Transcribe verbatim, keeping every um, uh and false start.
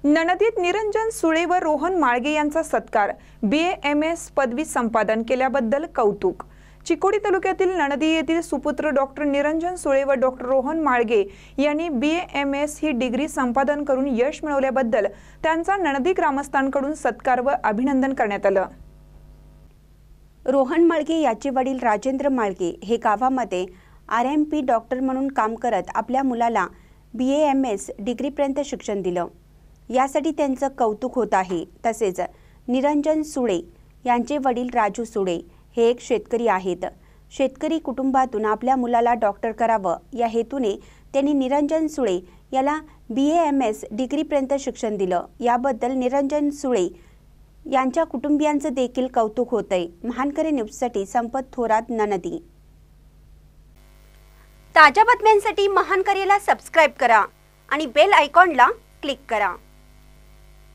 नणदीत निरंजन सुळे व रोहन माळगे यांचा सत्कार। बी ए एम एस पदवी संपादन केल्याबद्दल कौतुक। चिकोडी तालुक्यातील नणदी येथील सुपुत्र डॉक्टर निरंजन सुळे व डॉक्टर रोहन माळगे यांनी बी ए एम एस ही डिग्री संपादन करून यश मिळवल्याबद्दल त्यांचा नणदी ग्रामस्थांकडून सत्कार व अभिनंदन करण्यात आलं। रोहन माळगे याचे वडील राजेंद्र माळगे हे गावामध्ये आर एम पी डॉक्टर म्हणून काम करत आपल्या मुलाला बी ए एम एस डिग्रीपर्यंत शिक्षण दिलं। यासाठी त्यांचं कौतुक होत आहे। तसेच निरंजन सुळे यांचे वडील राजू सुळे हे एक शेतकरी आहेत। शेतकरी कुटुंबातून आपल्या मुलाला डॉक्टर करावं या हेतूने त्यांनी निरंजन सुळे याला बी ए एम एस डिग्रीपर्यंत शिक्षण दिलं। याबद्दल निरंजन सुळे यांच्या कुटुंबियांचं देखील कौतुक होतंय। महानकरी न्यूजसाठी संपत थोरात, नणदी। ताज्या बातम्यांसाठी महानकरीला सबस्क्राइब करा आणि बेल आयकॉनला क्लिक करा।